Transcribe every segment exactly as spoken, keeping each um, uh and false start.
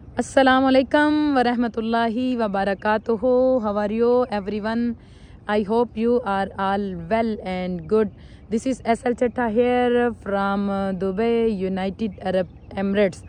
Assalamu alaikum wa rahmatullahi wa barakatuhu. How are you everyone? I hope you are all well and good. This is S L Chattha here from Dubai, United Arab Emirates.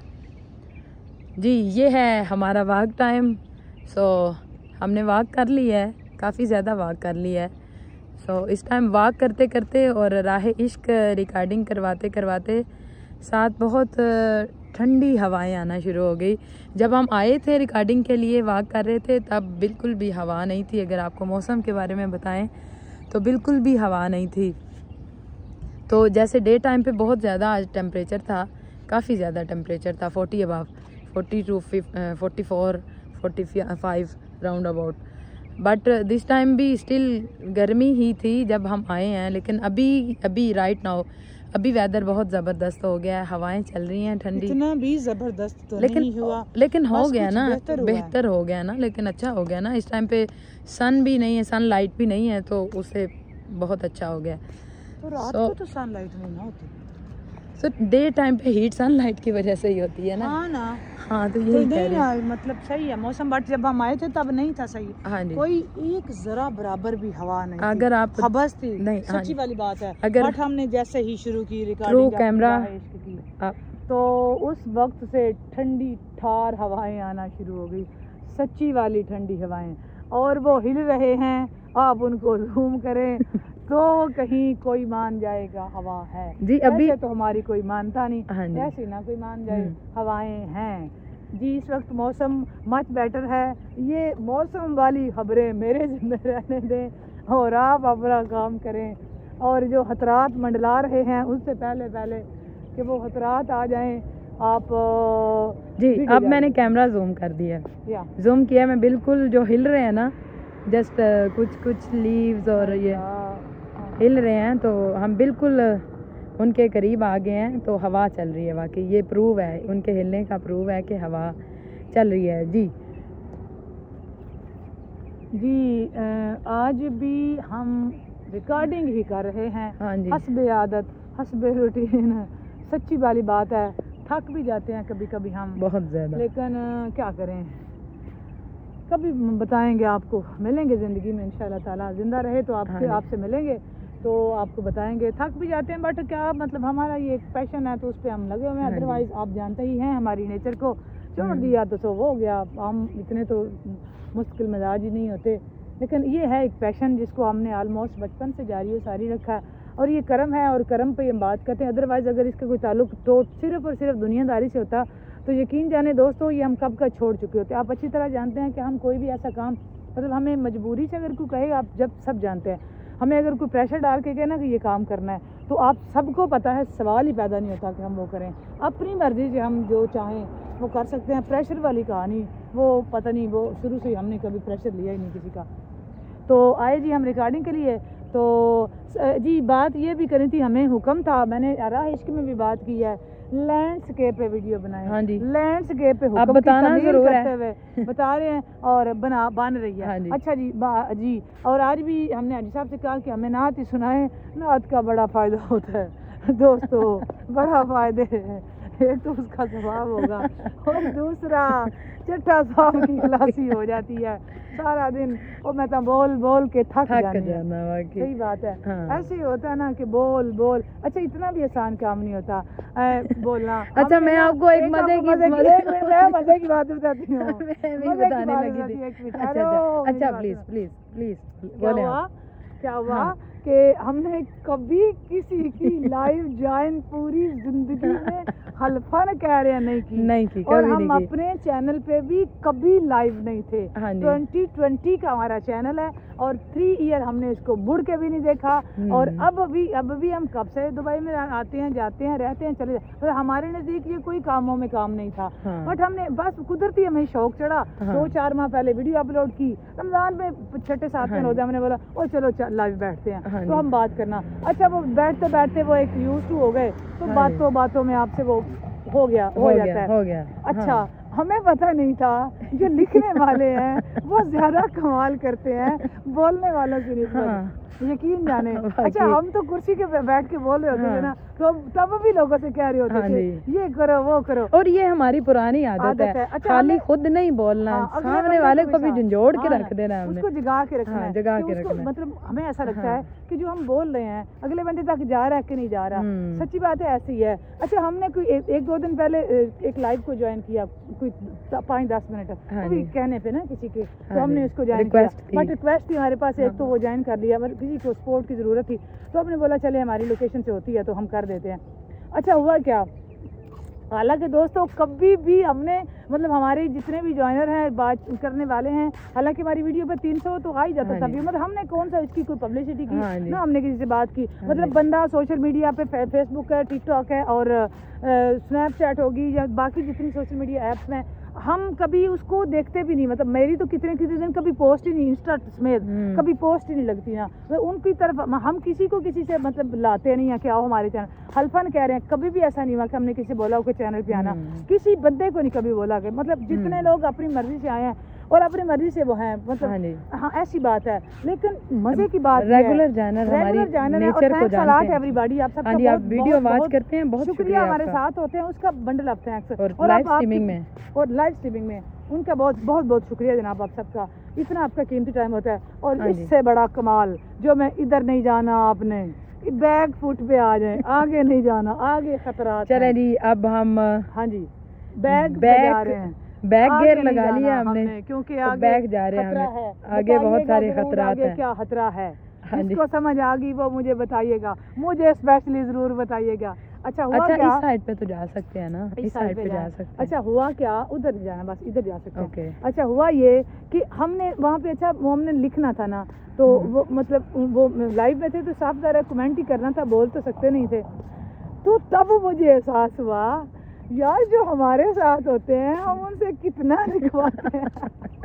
जी ये है हमारा walk time. सो हमने walk कर ली है, काफ़ी ज़्यादा walk कर ली है. सो so, इस टाइम वॉक करते करते और राह इश्क रिकॉर्डिंग करवाते करवाते साथ बहुत ठंडी हवाएं आना शुरू हो गई. जब हम आए थे रिकॉर्डिंग के लिए, वॉक कर रहे थे, तब बिल्कुल भी हवा नहीं थी. अगर आपको मौसम के बारे में बताएं तो बिल्कुल भी हवा नहीं थी. तो जैसे डे टाइम पे बहुत ज़्यादा आज टेम्परेचर था, काफ़ी ज़्यादा टेम्परेचर था, forty above, forty two forty four forty five round about. But this time भी स्टिल गर्मी ही थी जब हम आए हैं. लेकिन अभी अभी राइट नाउ अभी वेदर बहुत ज़बरदस्त हो गया है, हवाएं चल रही हैं ठंडी. इतना भी ज़बरदस्त तो लेकिन नहीं हुआ, लेकिन हो गया ना, बेहतर हो गया ना, लेकिन अच्छा हो गया ना. इस टाइम पे सन भी नहीं है, सन लाइट भी नहीं है, तो उससे बहुत अच्छा हो गया. तो रात so, को तो सन लाइट नहीं ना होती. तो डे टाइम पे हीट सनलाइट की वजह से ही होती है ना. हाँ ना. हाँ तो यही तो नहीं, मतलब सही है मौसम. बट जब हम आए थे तब नहीं था सही. हाँ जी. कोई एक जरा बराबर भी हवा नहीं. अगर आप हबस थी नहीं, सच्ची वाली बात है. अगर बट हमने जैसे ही शुरू की रिकॉर्डिंग कैमरा तो उस वक्त से ठंडी ठार हवाएं आना शुरू हो गई, सच्ची वाली ठंडी हवाएं. और वो हिल रहे हैं, आप उनको जूम करें तो कहीं कोई मान जाएगा हवा है जी. अभी तो हमारी कोई मानता नहीं. हाँ ऐसे ना कोई मान जाए, हवाएं हैं जी. इस वक्त मौसम मच बेटर है. ये मौसम वाली खबरें मेरे जिंदे रहने दें और आप अपना काम करें. और जो खतरात मंडला रहे हैं उससे पहले पहले कि वो खतरात आ जाएं, आप जी. अब मैंने कैमरा जूम कर दिया, जूम किया मैं. बिल्कुल जो हिल रहे हैं ना, जस्ट कुछ कुछ लीव्स और ये हिल रहे हैं, तो हम बिल्कुल उनके करीब आ गए हैं. तो हवा चल रही है, वाकई ये प्रूव है, उनके हिलने का प्रूव है कि हवा चल रही है. जी जी आज भी हम रिकॉर्डिंग ही कर रहे हैं. हाँ जी. हस्बे आदत, हस्बे रूटीन. सच्ची वाली बात है, थक भी जाते हैं कभी कभी हम बहुत ज़्यादा. लेकिन क्या करें, कभी बताएंगे आपको, मिलेंगे ज़िंदगी में इंशाल्लाह ताला. जिंदा रहे तो आपसे हाँ आपसे मिलेंगे तो आपको बताएंगे. थक भी जाते हैं, बट क्या मतलब हमारा ये एक पैशन है तो उस पर हम लगे हुए हैं. अदरवाइज आप जानते ही हैं हमारी नेचर को, छोड़ दिया तो सो हो गया. हम इतने तो मुश्किल मिजाज ही नहीं होते. लेकिन ये है एक पैशन जिसको हमने ऑलमोस्ट बचपन से जारी सारी रखा है. और ये कर्म है, और कर्म पे हम बात करते हैं. अदरवाइज अगर इसका कोई ताल्लुक तो सिर्फ और सिर्फ दुनियादारी से होता तो यकीन जाने दोस्तों ये हम कब का छोड़ चुके होते. आप अच्छी तरह जानते हैं कि हम कोई भी ऐसा काम, मतलब हमें मजबूरी से अगर कोई कहे, आप जब सब जानते हैं, हमें अगर कोई प्रेशर डाल के कहे ना कि ये काम करना है, तो आप सबको पता है सवाल ही पैदा नहीं होता कि हम वो करें. अपनी मर्जी से हम जो चाहें वो कर सकते हैं. प्रेशर वाली कहानी वो पता नहीं, वो शुरू से ही हमने कभी प्रेशर लिया ही नहीं किसी का. तो आए जी हम रिकॉर्डिंग के लिए. तो जी बात ये भी करी थी, हमें हुक्म था, मैंने राह इश्क में भी बात की है, लैंडस्केप पे वीडियो बनाए. हाँ जी. लैंडस्केप पे हुक्म बताना जरूर है, हुए बता रहे हैं और बना बन रही है. हाँ जी. अच्छा जी जी. और आज भी हमने हाजी साहब से कहा कि हमें नात ही सुनाए. नात का बड़ा फ़ायदा होता है दोस्तों, बड़ा फ़ायदे है. एक तो उसका स्वभाव होगा और दूसरा चट्टा साहब की खलासी हो जाती है सारा दिन. और मैं तो बोल बोल के थक जाना. सही बात है. हाँ. ऐसे ही होता है ना कि बोल बोल. अच्छा इतना भी आसान काम नहीं होता बोलना. अच्छा मैं आपको एक मजे की मजे की बात बताती हूँ. मैं बताने लगी थी. अच्छा अच्छा प्लीज प्लीज प्लीज बोले. क्या हुआ कि हमने कभी किसी की लाइव ज्वाइन पूरी जिंदगी में हल्फन कह रहे हैं नहीं की नहीं की और कभी हम नहीं अपने चैनल पे भी कभी लाइव नहीं थे. हाँ ट्वेंटी ट्वेंटी का हमारा चैनल है और थ्री ईयर हमने इसको मुड़ के भी नहीं देखा. और अब भी अब भी हम कब से दुबई में आते हैं, जाते हैं, रहते हैं, चले जाते. तो हमारे नजदीक ये कोई कामों में काम नहीं था. हाँ. बट हमने बस कुदरती हमें शौक चढ़ा. हाँ. दो चार माह पहले वीडियो अपलोड की, रमजान में छठे सातवें रोजा. हमने बोला ओ चलो लाइव बैठते हैं. हाँ. तो हम बात करना. अच्छा वो बैठते बैठते वो एक यूज टू हो गए, तो हाँ. बातों बातों में आपसे वो हो गया हो, हो जाता है. हो गया. अच्छा हाँ. हमें पता नहीं था जो लिखने वाले हैं वो ज्यादा कमाल करते हैं बोलने वालों से नहीं. हाँ. यकीन जाने। अच्छा हम तो कुर्सी के बैठ के बोल रहे होते थे ना, तो तब भी लोगों से कह रहे होते थे ये करो वो करो, और ये हमारी पुरानी आदत है। अच्छा, खाली खुद नहीं बोलना, सामने वाले को भी झंझोड़ के रख देना, उसको जगा के रखना है, जगा के रखना। मतलब हमें ऐसा लगता है कि जो हम बोल रहे हैं अगले बंदे तक जा रहा है कि नहीं जा रहा। सच्ची बात है, ऐसी है। अच्छा हमने कोई एक, एक दो दिन पहले एक लाइव को ज्वाइन किया, कोई पाँच दस मिनट भी कहने पे ना किसी के, तो हमने उसको ज्वाइन किया, बट रिक्वेस्ट थी हमारे पास एक, तो वो ज्वाइन कर लिया, मतलब किसी को सपोर्ट की ज़रूरत थी, तो हमने बोला चले हमारी लोकेशन से होती है तो हम कर देते हैं। अच्छा हुआ क्या, हालांकि दोस्तों कभी भी हमने मतलब हमारे जितने भी ज्वाइनर हैं बात करने वाले हैं, हालांकि हमारी वीडियो पर तीन सौ तो आ ही जाता था, मतलब हमने कौन सा इसकी कोई पब्लिसिटी की ना, हमने किसी से बात की, मतलब बंदा सोशल मीडिया पे फेसबुक है, टिकटॉक है और स्नैपचैट होगी या बाकी जितनी सोशल मीडिया ऐप्स में, हम कभी उसको देखते भी नहीं, मतलब मेरी तो कितने कितने दिन कभी पोस्ट ही नहीं, इंस्टा समेत कभी पोस्ट ही नहीं लगती ना, तो उनकी तरफ हम किसी को किसी से मतलब लाते नहीं है कि आओ हमारे चैनल, हल्फन कह रहे हैं, कभी भी ऐसा नहीं हुआ कि हमने किसी बोला हो चैनल पे आना, किसी बंदे को नहीं कभी बोला कि, मतलब जितने लोग अपनी मर्जी से आए हैं और अपनी मर्जी से वो हैं, मतलब हाँ ऐसी बात है। लेकिन मजे की बात रेगुलर जानर हमारी नेचर को जानते हैं। एवरीबॉडी आप सबका बहुत वीडियो वॉच करते हैं, बहुत शुक्रिया हमारे साथ होते हैं, उसका बंडल ऑफ थैंक्स, और लाइव स्ट्रीमिंग में और लाइव स्ट्रीमिंग में उनका बहुत बहुत बहुत शुक्रिया जनाब, आप सबका इतना आपका कीमती टाइम होता है। और इससे बड़ा कमाल जो मैं इधर नहीं जाना, आपने बैक फुट पे आ जाए, आगे नहीं जाना, आगे खतरा। चले जी अब हम हाँ जी बैग बैग जा रहे हैं, बैक गियर लगा लिया हमने, हमने क्योंकि तो आगे बैग जा रहे हैं हमें, आगे बहुत सारे खतरात हैं। क्या खतरा है जिसको समझ आ गई वो मुझे बताइएगा, मुझे स्पेशली जरूर बताइएगा। अच्छा हुआ अच्छा, क्या, इस साइड पे तो जा सकते हैं ना, इस साइड पे जा सकते हैं। अच्छा हुआ क्या, उधर नहीं जाना, बस इधर जा सकते हैं। ओके। अच्छा हुआ ये कि हमने वहाँ पे, अच्छा वो हमने लिखना था ना, तो वो मतलब वो लाइव में थे तो साफ ज़रा कमेंट ही करना था, बोल तो सकते नहीं थे, तो तब मुझे एहसास हुआ यार जो हमारे साथ होते हैं हम उनसे कितना लिखवाते हैं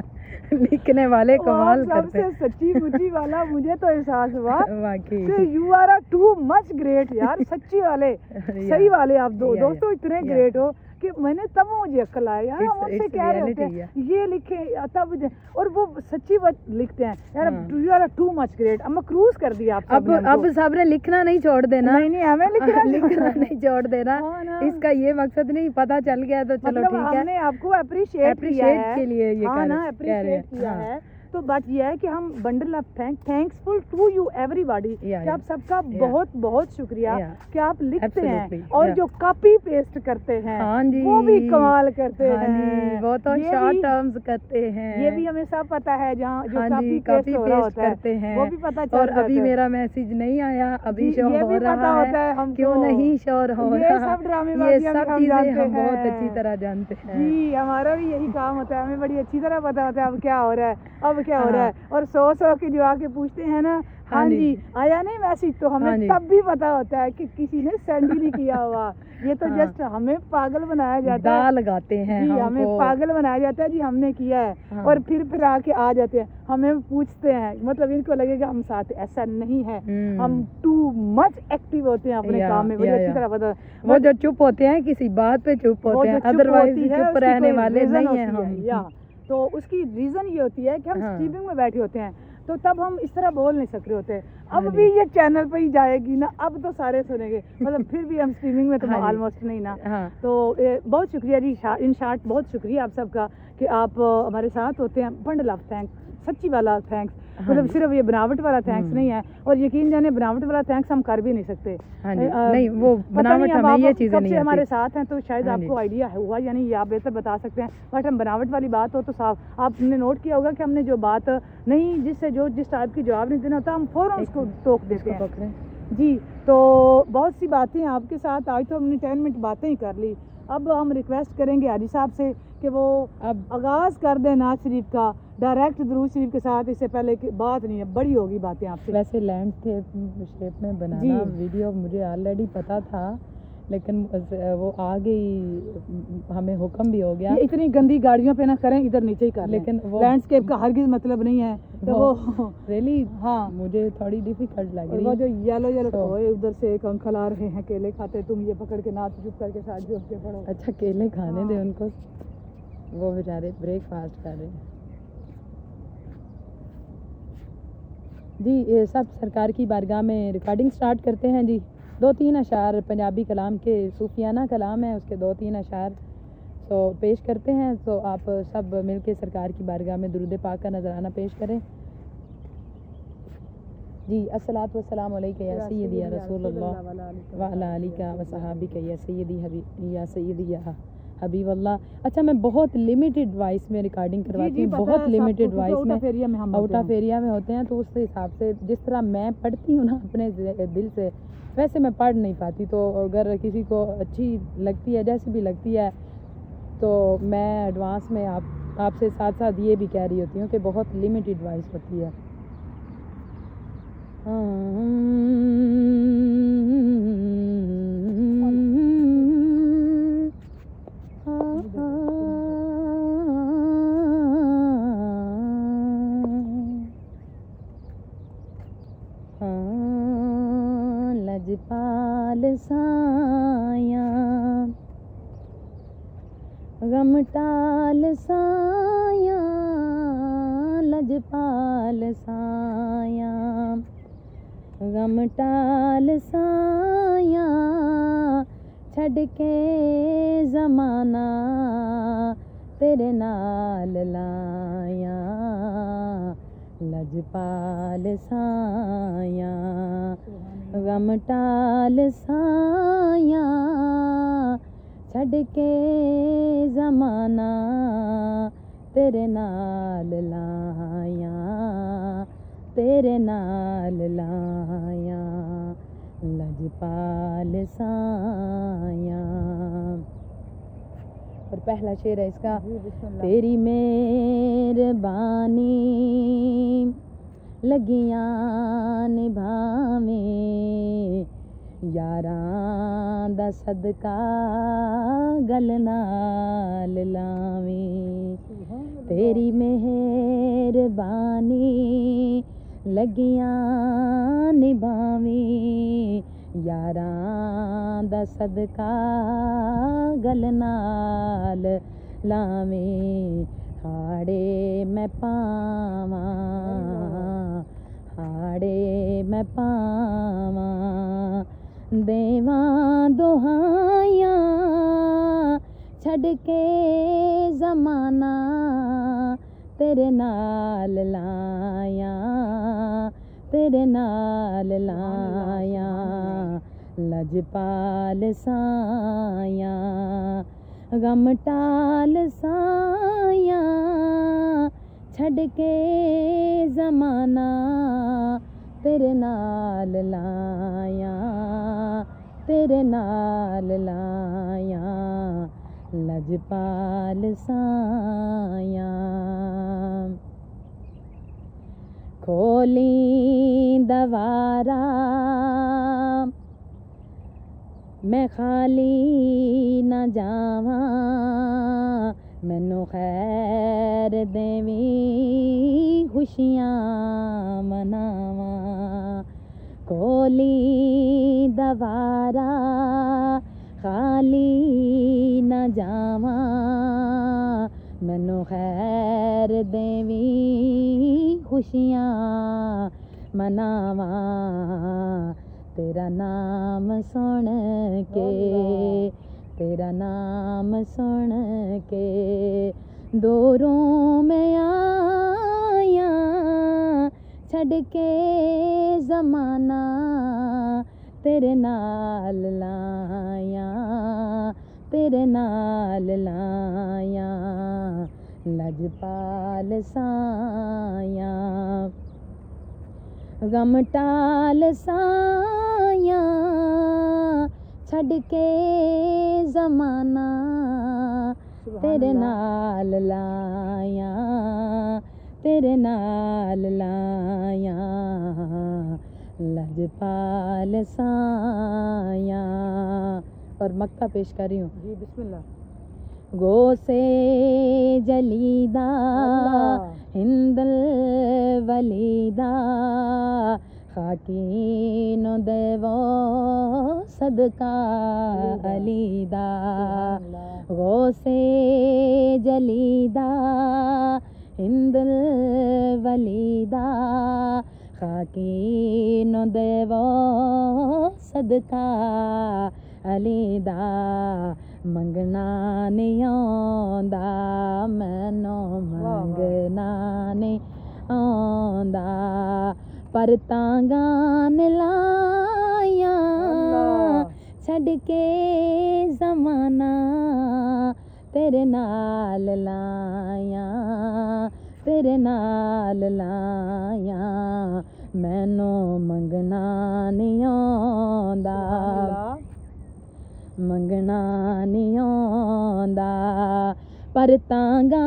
लिखने वाले कमाल करते हैं। सबसे सच्ची मुची वाला मुझे तो एहसास हुआ कि you are a too much great यार, सच्ची वाले सही वाले आप दो दोस्तों इतने ग्रेट हो कि मैंने तब मुझे अक्ल आया यार, हम उनसे कह रहे होते हैं ये लिखे तब, और वो सच्ची बात लिखते हैं यार, you are too much great. अब क्रूज कर दिया आप अब अब सबने लिखना नहीं छोड़ देना, नहीं नहीं हमें लिखना लिखना नहीं छोड़ देना, इसका ये मकसद नहीं, पता चल गया तो चलो ठीक है, हमने आपको अप्रिशिएट के लिए ये हाँ ना अप्रिशिएट किया है। तो बात यह है कि हम bundle of thank thankful to you everybody, कि आप सबका बहुत बहुत शुक्रिया कि आप लिखते हैं और जो कॉपी पेस्ट करते हैं हाँ जी, वो भी कमाल करते हाँ हैं, वो तो शॉर्ट टर्म्स करते हैं, ये भी हमें सब पता है, जहाँ जो हाँ कॉपी पेस्ट पेस्ट करते हैं वो भी पता चल और अभी मेरा मैसेज नहीं आया, अभी शो हो रहा है, क्यों नहीं शोर हो रहा, ये सब ड्रामेबाजी ये सब चीजें हम बहुत अच्छी तरह जानते हैं जी, हमारा भी यही काम होता है, हमें बड़ी अच्छी तरह पता होता है अब क्या हो रहा है, अब क्या हो रहा है, और सौ सौ के जो आके पूछते हैं ना हाँ जी आया नहीं मैसेज, तो हमें तब भी पता होता है कि किसी ने सेंड ही नहीं किया हुआ, ये तो हाँ। जस्ट हमें पागल बनाया जाता है, लगाते हैं जी, हमें पागल बनाया जाता है जी हमने किया है हाँ। और फिर फिर आके आ जाते हैं, हमें पूछते हैं, मतलब इनको लगेगा हम साथ, ऐसा नहीं है, हम टू मच एक्टिव होते हैं अपने काम में, बड़ी अच्छी तरह पता है। वो जो चुप होते हैं किसी बात पे चुप होते हैं, अदरवाइज चुप रहने वाले नहीं है हम, तो उसकी रीजन ये होती है कि हम स्ट्रीमिंग में बैठे होते हैं, तो तब हम इस तरह बोल नहीं सक रहे होते। अब भी ये चैनल पे ही जाएगी ना, अब तो सारे सुनेंगे, मतलब फिर भी हम स्ट्रीमिंग में तो ऑलमोस्ट नहीं ना हाँ। तो ए, बहुत शुक्रिया जी, इन शॉर्ट बहुत शुक्रिया आप सबका कि आप हमारे साथ होते हैं, बंडल ऑफ थैंक्स, सच्ची वाला थैंक्स, मतलब सिर्फ ये बनावट वाला थैंक्स नहीं है, और यकीन जाने बनावट वाला थैंक्स हम कर भी नहीं सकते, नहीं वो बनावट हमें ये चीजें नहीं हमारे साथ हैं, तो शायद आपको आइडिया हुआ या नहीं, आप बेहतर बता सकते हैं, बट हम बनावट वाली बात हो तो साफ आपने नोट किया होगा कि हमने जो बात नहीं, जिससे जो जिस टाइप की जवाब नहीं देना होता हम फौरन उसको टोक देते हैं जी। तो बहुत सी बातें आपके साथ आज तो हमने टेन मिनट बातें ही कर ली, अब हम रिक्वेस्ट करेंगे हाजी साहब से कि वो अब आगाज़ कर दें नाज शरीफ का डायरेक्ट दुरूद शरीफ के साथ, इससे पहले की बात नहीं है, बड़ी होगी बातें आपसे। वैसे लैंडस्केप शेप में बनाना वीडियो मुझे ऑलरेडी पता था, लेकिन वो आ गई, हमें हुक्म भी हो गया, इतनी गंदी गाड़ियों पे ना करें, इधर नीचे ही कर, लेकिन वो लैंडस्केप का हरगिज़ मतलब नहीं है, तो वो, वो रियली हाँ मुझे थोड़ी डिफिकल्ट लग रही है। वो जो येलो येलो तो उधर से एक अंकल आ रहे हैं, केले खाते, तुम ये पकड़ के ना चुप करके साथ जो के पढ़ो। अच्छा केले खाने हाँ। दे उनको, वो बेचारे ब्रेकफास्ट कर रहे हैं। जी ये सब सरकार की बारगाह में रिकॉर्डिंग स्टार्ट करते हैं जी। दो तीन अशार पंजाबी कलाम के सूफियाना कलाम है, उसके दो तीन अशार तो पेश करते हैं। तो आप सब मिलके सरकार की बारगाह में दुरूद पाक का नजराना पेश करें जी। अस्सलातु वस्सलामु अलैका या सय्यदी या रसूलल्लाह व अला आलिका व सहाबिका या सय्यदी हबीब या सय्यदी या हबीबल्लाह। अच्छा, मैं बहुत लिमिटेड वॉइस में रिकॉर्डिंग करवाती हूँ, बहुत लिमिटेड वॉइस में, आउट ऑफ एरिया में होते हैं, तो उस हिसाब से जिस तरह मैं पढ़ती हूँ ना अपने दिल से, वैसे मैं पढ़ नहीं पाती। तो अगर किसी को अच्छी लगती है, जैसी भी लगती है, तो मैं एडवांस में आप आपसे साथ साथ ये भी कह रही होती हूँ कि बहुत लिमिटेड वॉइस होती है। लजपाल साया गम टाल साया, लजपाल साया गम टाल साया, छड़ के ज़माना तेरे नाल लाया, लजपाल साया गम टाल साया, छड़ के ज़माना तेरे नाल लाया, तेरे नाल लाया, लजपाल साया। और पहला शेर है इसका, तेरी मेहरबानी लगियां निभावे, यारां दा सदका गल नाल लावे, तेरी मेहरबानी लगियां निभावे, यारां दा सदका गल नाल लावे, हाड़े मैं पावां, हाड़े मैं पावां, देवां दुहाइयां, छड़ के ज़माना तेरे नाल लाया, तेरे नाल लाया, लजपाल साया गम टाल साया, छड़ के ज़माना तेरे नाल लाया, तेरे नाल लाया, लजपाल साया। खोली दवारा मैं खाली न जावा, मैनू खैर देवी खुशियां मनावा, खोली दवारा खाली न जावा, मैनू खैर देवी खुशियां मनावा, तेरा नाम सुन के, तेरा नाम सुन के दूरों में आया, छड़ के ज़माना तेरे नाल लाया, तेरे नाल लाया, लजपाल साया गम टाल साया, छड़ के ज़माना तेरे नाल लाया, तेरे नाल लाया, लजपाल साया। और मक्का पेश कर रही हूँ जी, बिस्मिल्लाह। गो से जलीदा हिंदल वलीदा, खाकी नो देवो सदका अलीदा, गो से जलीदा हिंदल वलीदा, खाकी नो देवो सदका अली दा मंगना नहीं आंदा मैनू मंगना नहीं आंदा पर तांगान लाया छड़ के जमाना तेरे नाल लाया तेरे नाल लाया मैनू मंगना नहीं आंदा मंगना नहीं आंदा पर तांगा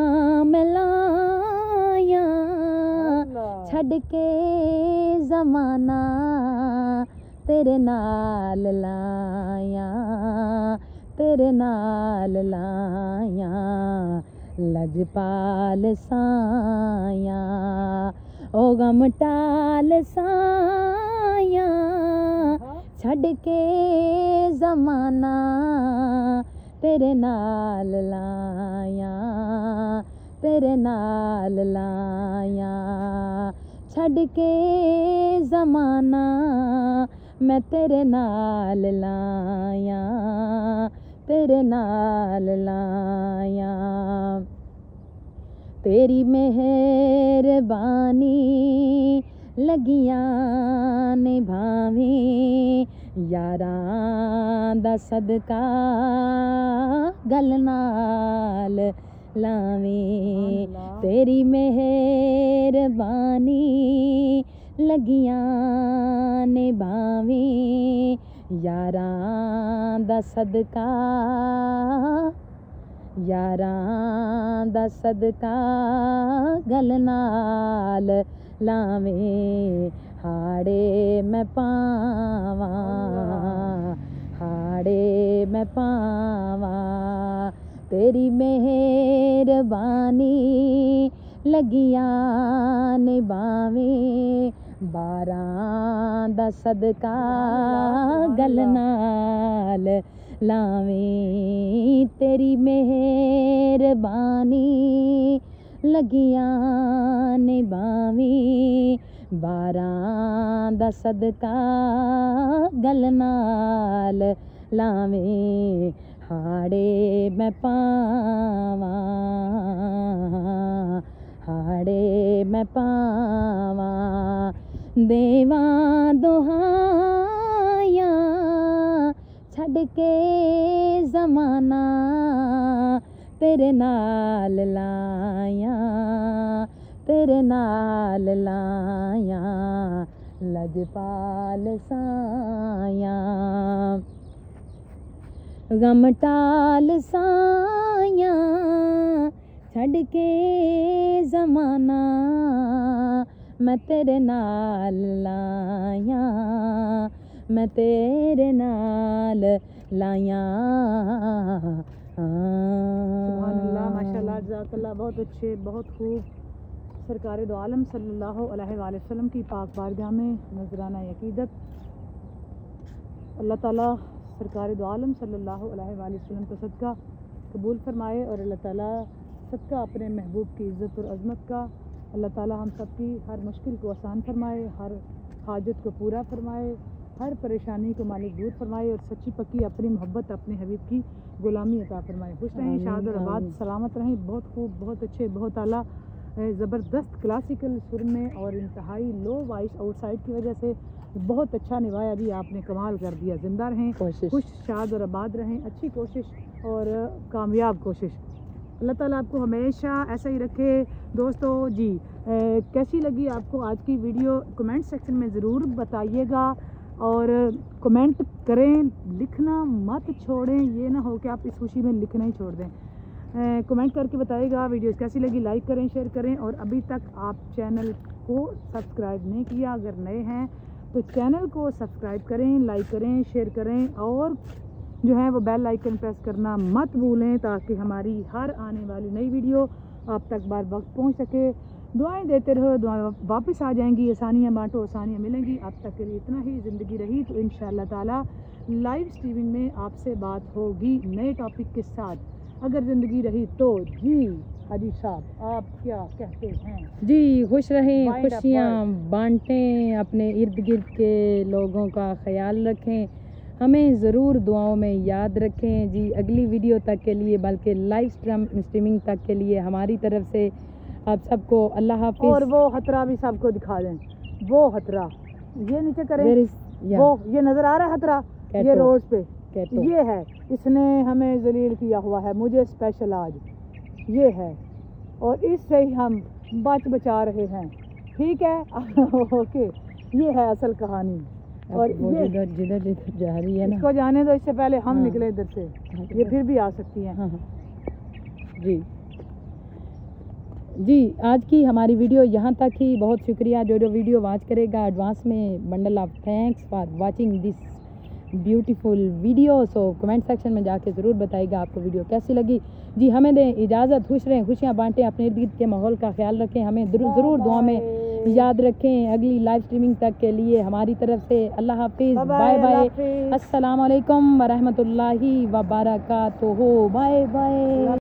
मिलाया छड़ के जमाना तेरे नाल लाया तेरे नाल लाया लजपाल साया ओ गम टाल साया छड़ के जमाना तेरे नाल लाया तेरे नाल लाया छड़ के जमाना मैं तेरे नाल लाया तेरे नाल लाया तेरी मेहरबानी लगियां निभावें यारां दा सदका गल नाल लावें तेरी मेहरबानी लगियां निभावें यारां दा सदका यारां दा सदका गल नाल लावें हाड़े मैं पावां हाड़े मैं पावां तेरी मेहरबानी लगियां निभावें बारां दा सदका गल नाल लावें तेरी मेहरबानी लगियां निभावें बारां दा सदका गल नाल लावें हाड़े मैं पावां हाड़े मैं पावां देवां दुहाइयां छड़ के जमाना तेरे नाल लाया तेरे नाल लाया लजपाल साया गम टाल साया छड़ के जमाना मैं तेरे नाल लाया मैं तेरे नाल लाया सुभानअल्लाह माशाअल्लाह जज़ाकल्लाह बहुत अच्छे बहुत खूब सरकार दो आलम सल्लल्लाहु अलैहि वसल्लम की पाक बारगाह में नजराना अकीदत अल्लाह ताला सरकार दो आलम सल्लल्लाहु अलैहि वसल्लम का सदका कबूल फरमाए और अल्लाह ताला सदका अपने महबूब की इज़्ज़त और अज़मत का अल्लाह ताला हम सब की हर मुश्किल को आसान फरमाए हर हाजत को पूरा फरमाए हर परेशानी को मालिक दूर फरमाए और सच्ची पक्की अपनी मोहब्बत अपने हबीब की गुलामी अता फरमाए खुश रहें शाद और आबाद सलामत रहें बहुत खूब बहुत अच्छे बहुत आला ज़बरदस्त क्लासिकल सुर में और इंतहाई लो वॉइस आउटसाइड की वजह से बहुत अच्छा निभाया जी आपने कमाल कर दिया जिंदा रहें खुश शाद और आबाद रहें अच्छी कोशिश और कामयाब कोशिश अल्लाह ताला आपको हमेशा ऐसा ही रखे दोस्तों जी ए, कैसी लगी आपको आज की वीडियो कमेंट सेक्शन में ज़रूर बताइएगा और कमेंट करें लिखना मत छोड़ें ये ना हो कि आप इस खुशी में लिखना ही छोड़ दें कमेंट करके बताइएगा वीडियोस कैसी लगी लाइक करें शेयर करें और अभी तक आप चैनल को सब्सक्राइब नहीं किया अगर नए हैं तो चैनल को सब्सक्राइब करें लाइक करें शेयर करें और जो है वो बेल आइकन प्रेस करना मत भूलें ताकि हमारी हर आने वाली नई वीडियो आप तक बार वक्त पहुंच सके दुआएं देते रहो दुआएं वापस आ जाएंगी आसानियाँ बांटो आसानियाँ मिलेंगी अब तक के लिए इतना ही ज़िंदगी रही तो इंशाअल्लाह ताला लाइव स्ट्रीमिंग में आपसे बात होगी नए टॉपिक के साथ अगर ज़िंदगी रही तो जी हाजी साहब आप क्या कहते हैं? जी खुश रहें, Mind up खुशियाँ बांटें, अपने इर्द गिर्द के लोगों का ख्याल रखें, हमें ज़रूर दुआओं में याद रखें। जी अगली वीडियो तक के लिए, बल्कि लाइव स्ट्रीमिंग तक के लिए हमारी तरफ से आप सबको अल्लाह हाफिज़। और वो हतरा भी सबको दिखा दें, वो हतरा ये नीचे करें, Where is- yeah. वो ये नज़र आ रहा है हतरा, ये Catto. रोड पे Catto. ये है, इसने हमें जलील किया हुआ है, मुझे स्पेशल आज ये है, और इससे ही हम बच बचा रहे हैं, ठीक है। ओके ये है असल कहानी। और वो ये जिधर जिधर जिधर जा रही है ना, इसको जाने दो, इससे पहले हम हाँ। निकले इधर से, ये फिर भी आ सकती हैं। हाँ हाँ जी जी आज की हमारी वीडियो यहाँ तक ही। बहुत शुक्रिया जो जो वीडियो वॉच करेगा, एडवांस में bundle of thanks for watching this beautiful video. So comment section में जाके ज़रूर बताइएगा आपको वीडियो कैसी लगी। जी हमें दें इजाज़त, खुश रहें, खुशियाँ बांटें, अपने इर्द गिर्द के माहौल का ख्याल रखें, हमें ज़रूर दुआ में याद रखें। अगली लाइव स्ट्रीमिंग तक के लिए हमारी तरफ से अल्लाह हाफिज़, बाय बाय, अस्सलाम वालेकुम व रहमतुल्लाहि व बरकातुहू, बाय बाय।